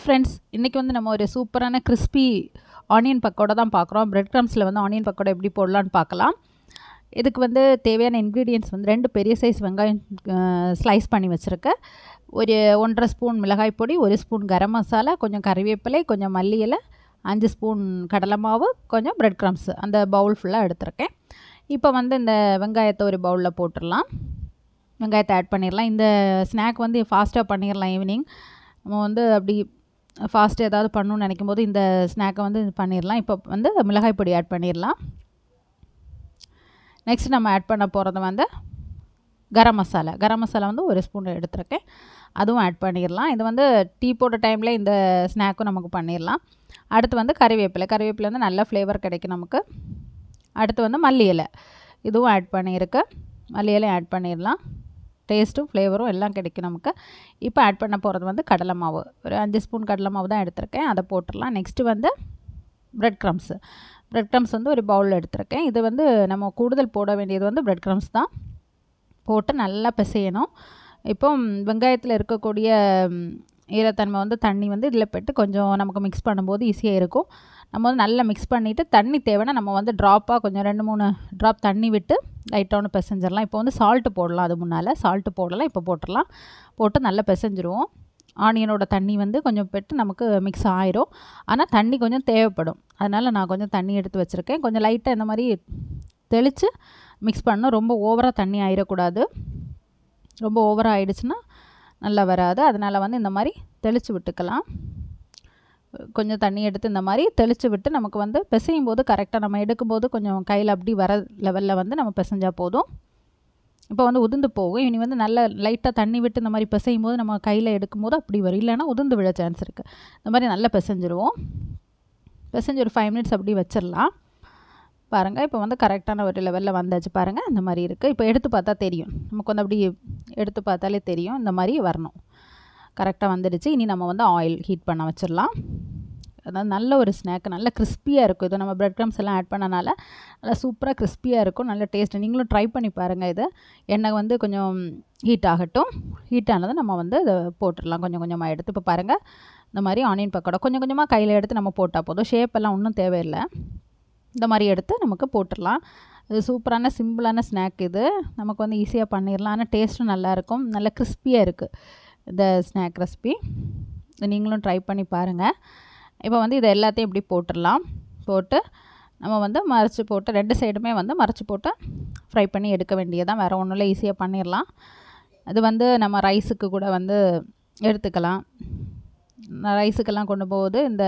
Friends, இன்றைக்கி வந்து நம்ம ஒரு சூப்பரான கிறிஸ்பி ஆனியன் பக்கோடா தான் பார்க்குறோம். பிரெட் க்ரம்ஸில் வந்து ஆனியன் பக்கோடா எப்படி போடலான்னு பார்க்கலாம். இதுக்கு வந்து தேவையான இன்க்ரீடியன்ட்ஸ் வந்து 2 பெரிய சைஸ் வெங்காயம் ஸ்லைஸ் பண்ணி வச்சுருக்கேன். ஒரு 1.5 ஸ்பூன் மிளகாய் பொடி, 1 ஸ்பூன் கரம் மசாலா, கொஞ்சம் கறிவேப்பிலை, கொஞ்சம் மல்லி இலை, 5 ஸ்பூன் கடலை மாவு, கொஞ்சம் பிரெட் க்ரம்ஸ் அந்த பவுல் ஃபுல்லாக எடுத்துருக்கேன். இப்போ வந்து இந்த வெங்காயத்தை ஒரு பவுலில் போட்டுடலாம். வெங்காயத்தை ஆட் பண்ணிடலாம். இந்த ஸ்நாக் வந்து ஃபாஸ்ட்டாக பண்ணிடலாம். ஈவினிங் நம்ம வந்து அப்படி ஃபாஸ்ட்டு ஏதாவது பண்ணணும்னு நினைக்கும் போது இந்த ஸ்நாக்கை வந்து பண்ணிடலாம். இப்போ வந்து மிளகாய் பொடி ஆட் பண்ணிடலாம். நெக்ஸ்ட் நம்ம ஆட் பண்ண போகிறது வந்து கரம் மசாலா வந்து 1 ஸ்பூன் எடுத்துருக்கேன். அதுவும் ஆட் பண்ணிடலாம். இது வந்து டீ போட்ட டைமில் இந்த ஸ்நாக்கும் நமக்கு பண்ணிடலாம். அடுத்து வந்து கறிவேப்பிலை வந்து நல்ல ஃப்ளேவர் கிடைக்கும் நமக்கு. அடுத்து வந்து மல்லி இலை, இதுவும் ஆட் பண்ணியிருக்கு. மல்லி இலை ஆட் பண்ணிடலாம். டேஸ்ட்டும் ஃப்ளேவரும் எல்லாம் கிடைக்கும் நமக்கு. இப்போ ஆட் பண்ண போகிறது வந்து கடலை மாவு, ஒரு 5 ஸ்பூன் கடலை மாவு தான் எடுத்திருக்கேன். அதை போட்டுடலாம். நெக்ஸ்ட்டு வந்து பிரெட் க்ரம்ஸ் வந்து ஒரு பவுலில் எடுத்திருக்கேன். இது வந்து நம்ம கூடுதல் போட வேண்டியது வந்து பிரெட் க்ரம்ஸ் தான். போட்டு நல்லா பிசையணும். இப்போ வெங்காயத்தில் இருக்கக்கூடிய ஈரத்தன்மை வந்து தண்ணி வந்து இதில் போட்டு கொஞ்சம் நமக்கு மிக்ஸ் பண்ணும்போது ஈஸியாக இருக்கும். நம்ம வந்து நல்லா மிக்ஸ் பண்ணிவிட்டு தண்ணி தேவைன்னா நம்ம வந்து ட்ராப்பாக கொஞ்சம் 2-3 ட்ராப் தண்ணி விட்டு லைட்டாக ஒன்று பிசைஞ்சிடலாம். இப்போ வந்து சால்ட்டு போடலாம். அது முன்னால் சால்ட்டு போடலாம். இப்போ போட்டுடலாம். போட்டு நல்லா பிசைஞ்சிருவோம். ஆனியனோட தண்ணி வந்து கொஞ்சம் போட்டு நமக்கு மிக்ஸ் ஆயிரும். ஆனால் தண்ணி கொஞ்சம் தேவைப்படும். அதனால் நான் கொஞ்சம் தண்ணி எடுத்து வச்சுருக்கேன். கொஞ்சம் லைட்டாக இந்த மாதிரி தெளித்து மிக்ஸ் பண்ணணும். ரொம்ப ஓவராக தண்ணி ஆயிடக்கூடாது. ரொம்ப ஓவராக ஆயிடுச்சுன்னா நல்லா வராது. அதனால் வந்து இந்த மாதிரி தெளித்து விட்டுக்கலாம். கொஞ்சம் தண்ணி எடுத்து இந்த மாதிரி தெளித்து விட்டு நமக்கு வந்து பிசையும் போது கரெக்டாக நம்ம எடுக்கும்போது கொஞ்சம் கையில் அப்படி வர லெவலில் வந்து நம்ம பிசைஞ்சால் போதும். இப்போ வந்து உதிர்ந்து போகும். இனி வந்து நல்ல லைட்டாக தண்ணி விட்டு இந்த மாதிரி பிசையும் போது நம்ம கையில் எடுக்கும்போது அப்படி வரும். இல்லைன்னா உதிர்ந்து விழ சான்ஸ் இருக்குது. இந்த மாதிரி நல்லா பிசைஞ்சிருவோம். பிசைஞ்சு ஒரு 5 மினிட்ஸ் அப்படி வச்சிடலாம். பாருங்கள், இப்போ வந்து கரெக்டான ஒரு லெவலில் வந்தாச்சு. பாருங்கள், இந்த மாதிரி இருக்குது. இப்போ எடுத்து பார்த்தா தெரியும். நமக்கு வந்து அப்படி எடுத்து பார்த்தாலே தெரியும். இந்த மாதிரி வரணும். கரெக்டாக வந்துடுச்சு. இனி நம்ம வந்து ஆயில் ஹீட் பண்ண வச்சிடலாம். அதாவது நல்ல ஒரு ஸ்நாக், நல்ல கிறிஸ்பியாக இருக்கும். இது நம்ம பிரெட் க்ரம்ஸ் எல்லாம் ஆட் பண்ணனால நல்லா சூப்பராக கிறிஸ்பியாக இருக்கும். நல்ல டேஸ்ட்டு. நீங்களும் ட்ரை பண்ணி பாருங்கள். இது எண்ணெய் வந்து கொஞ்சம் ஹீட் ஆகட்டும். ஹீட் ஆனது நம்ம வந்து இதை போட்டுடலாம். கொஞ்சம் கொஞ்சமாக எடுத்து. இப்போ பாருங்கள், இந்த மாதிரி ஆனியன் பக்கோடா கொஞ்சம் கொஞ்சமாக கையில் எடுத்து நம்ம போட்டால் போதும். ஷேப்பெல்லாம் ஒன்றும் தேவையில்லை. இந்த மாதிரி எடுத்து நமக்கு போட்டுடலாம். இது சூப்பரான சிம்பிளான ஸ்நாக். இது நமக்கு வந்து ஈஸியாக பண்ணிடலாம். ஆனால் டேஸ்ட்டும் நல்லாயிருக்கும். நல்ல கிறிஸ்பியாக இருக்குது இந்த ஸ்நாக் ரெசிபி. நீங்களும் ட்ரை பண்ணி பாருங்கள். இப்போ வந்து இது எல்லாத்தையும் இப்படி போட்டுடலாம். போட்டு நம்ம வந்து மறைச்சி போட்டு 2 சைடுமே வந்து மறைச்சி போட்டு ஃப்ரை பண்ணி எடுக்க வேண்டியதான். வேறு ஒன்றும் இல்லை, ஈஸியாக பண்ணிடலாம். அது வந்து நம்ம ரைஸுக்கு கூட வந்து எடுத்துக்கலாம். ரைஸுக்கெல்லாம் கொண்டு போகுது இந்த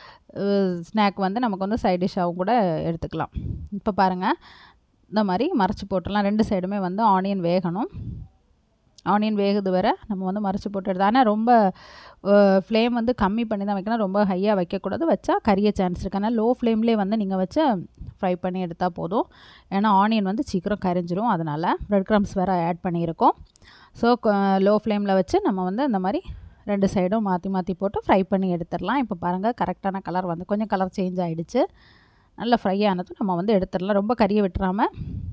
ஸ்நாக் வந்து நமக்கு வந்து சைட் டிஷ்ஷாகவும் கூட எடுத்துக்கலாம். இப்போ பாருங்கள், இந்த மாதிரி மறைச்சி போட்டுடலாம். 2 சைடுமே வந்து ஆனியன் வேகணும். ஆனியன் வேகுது வரை நம்ம வந்து மறைச்சி போட்டு எடுத்து. ஆனால் ரொம்ப ஃப்ளேம் வந்து கம்மி பண்ணி தான் வைக்கணும். ரொம்ப ஹையாக வைக்கக்கூடாது. வச்சா கரிய சான்ஸ் இருக்குது. ஆனால் லோ ஃப்ளேம்லேயே வந்து நீங்கள் வச்சு ஃப்ரை பண்ணி எடுத்தால் போதும். ஏன்னா ஆனியன் வந்து சீக்கிரம் கரிஞ்சிரும். அதனால் பிரெட் க்ரம்ஸ் வேறு ஆட் பண்ணியிருக்கோம். ஸோ லோ ஃப்ளேமில் வச்சு நம்ம வந்து இந்த மாதிரி 2 சைடும் மாற்றி போட்டு ஃப்ரை பண்ணி எடுத்துடலாம். இப்போ பாருங்கள், கரெக்டான கலர் வந்து கொஞ்சம் கலர் சேஞ்ச் ஆகிடுச்சு. நல்லா ஃப்ரை ஆனதும் நம்ம வந்து எடுத்துடலாம். ரொம்ப கறியை விட்டுறாமல்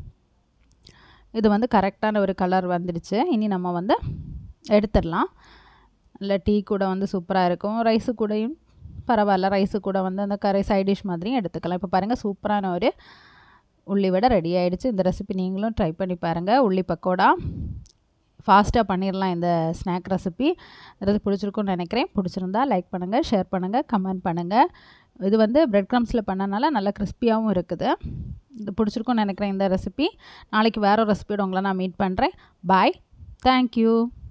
இது வந்து கரெக்டான ஒரு கலர் வந்துடுச்சு. இனி நம்ம வந்து எடுத்துடலாம். இல்லை டீ கூட வந்து சூப்பராக இருக்கும். ரைஸு கூடயும் பரவாயில்ல. ரைஸு கூட வந்து அந்த கறி சைட் டிஷ் மாதிரியும் எடுத்துக்கலாம். இப்போ பாருங்கள், சூப்பரான ஒரு உள்ளி வடை ரெடி ஆகிடுச்சு. இந்த ரெசிபி நீங்களும் ட்ரை பண்ணி பாருங்கள். உள்ளி பக்கோடா ஃபாஸ்ட்டாக பண்ணிடலாம். இந்த ஸ்நாக் ரெசிபி பிடிச்சிருக்குன்னு நினைக்கிறேன். பிடிச்சிருந்தா லைக் பண்ணுங்கள், ஷேர் பண்ணுங்கள், கமெண்ட் பண்ணுங்கள். இது வந்து பிரெட் க்ரம்ஸில் பண்ணனால நல்லா கிறிஸ்பியாகவும் இருக்குது. இது பிடிச்சிருக்குன்னு நினைக்கிறேன் இந்த ரெசிபி. நாளைக்கு வேறு ஒரு ரெசிபியோட உங்களை நான் மீட் பண்ணுறேன். பாய். தேங்க்யூ.